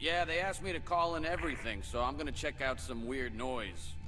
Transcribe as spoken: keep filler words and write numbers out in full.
Yeah, they asked me to call in everything, so I'm gonna check out some weird noise.